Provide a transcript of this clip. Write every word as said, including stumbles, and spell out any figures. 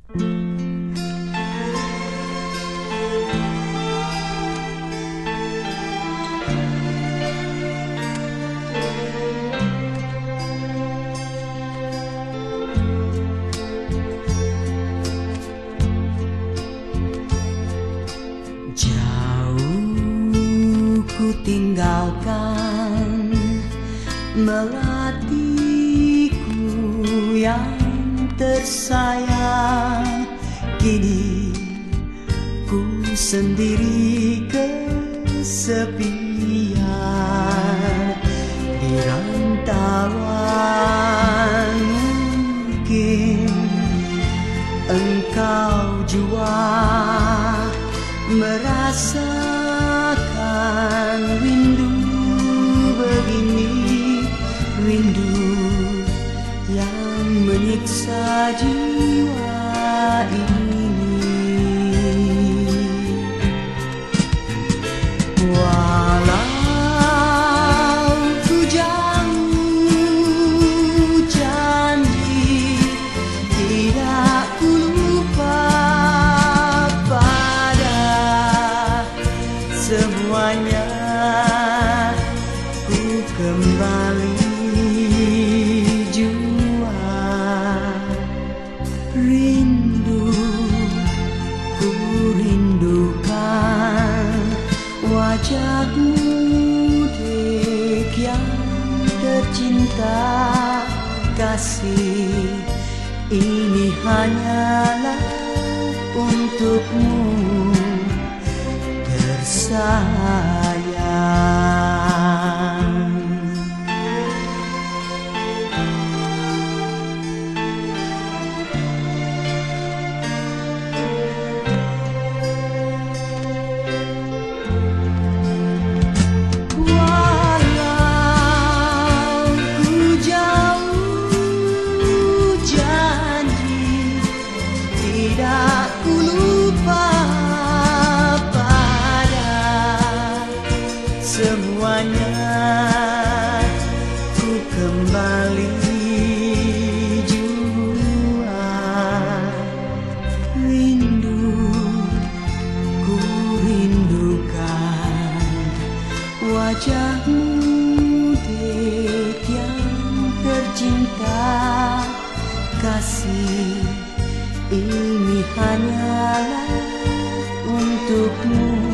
Ku tinggalkan melatiku yang tersayang. Kini ku sendiri kesepian di rantauan. Mungkin engkau jua merasakan rindu begini, rindu yang menyiksa jiwa ini. Walau ku jauh janji tidak ku lupa pada semuanya. Ku kembali jua rindu, ku rindukan wajahmu dek yang tercinta. Kasih ini hanyalah untukmu tersayang. Walau ku jauh janji tidak ku lupa semuanya. Ku kembali jua rindu, ku rindukan wajahmu dek yang tercinta. Kasih ini hanyalah untukmu